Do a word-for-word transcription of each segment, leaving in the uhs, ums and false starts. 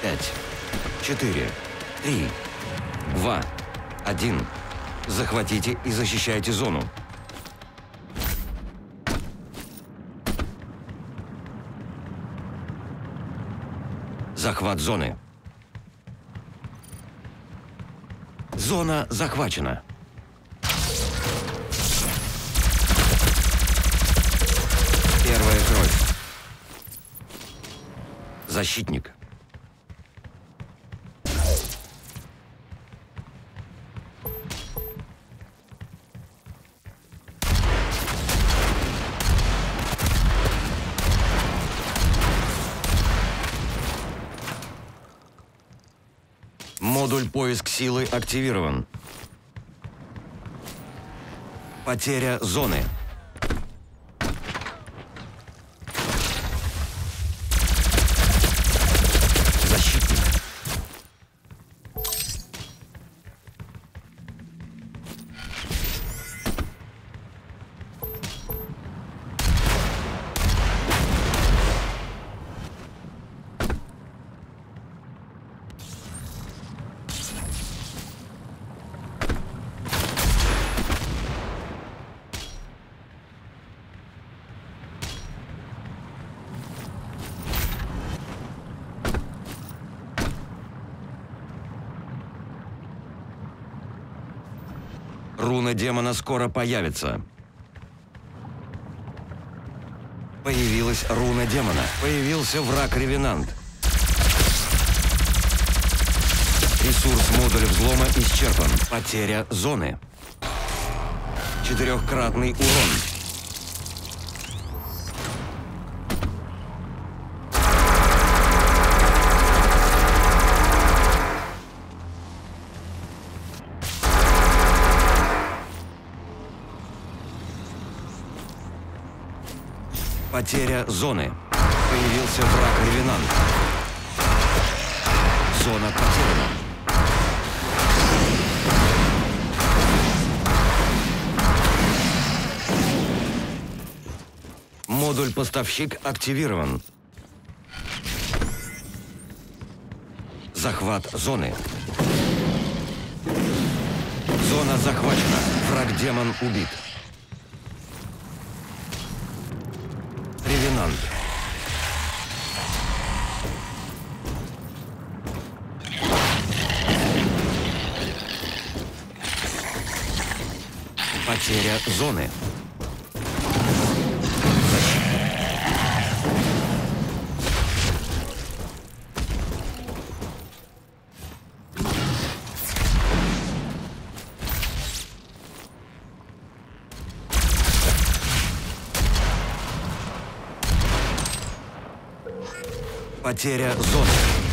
пять, четыре, три, два, один. Захватите и защищайте зону. Захват зоны. Зона захвачена. Первая кровь. Защитник. Модуль поиск силы активирован. Потеря зоны. Защитник. Руна демона скоро появится. Появилась руна демона. Появился враг-ревенант. Ресурс модуля взлома исчерпан. Потеря зоны. Четырехкратный урон. Потеря зоны. Появился враг-ревенант. Зона потеряна. Модуль поставщик активирован. Захват зоны. Зона захвачена. Враг-демон убит. Ревенант. Потеря зоны. Защита. Потеря зоны.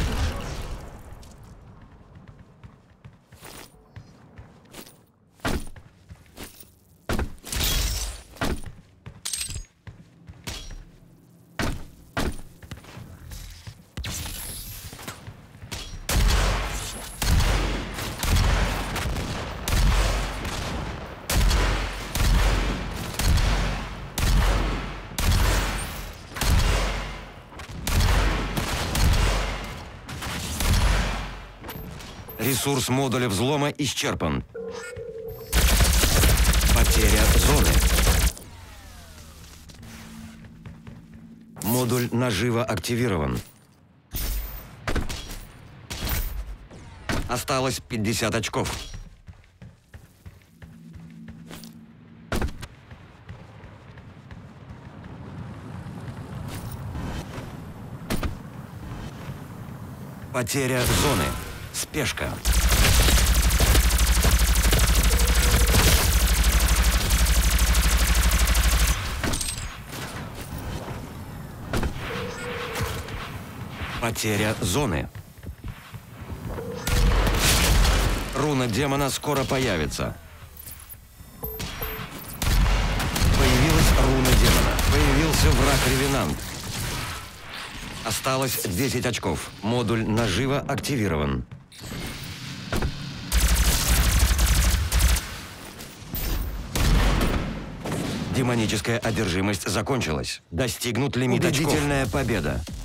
Ресурс модуля взлома исчерпан. Потеря зоны. Модуль нажива активирован. Осталось пятьдесят очков. Потеря зоны. Спешка. Потеря зоны. Руна демона скоро появится. Появилась руна демона. Появился враг-ревенант. Осталось десять очков. Модуль нажива активирован. Демоническая одержимость закончилась. Достигнут лимит очков. Убедительная победа.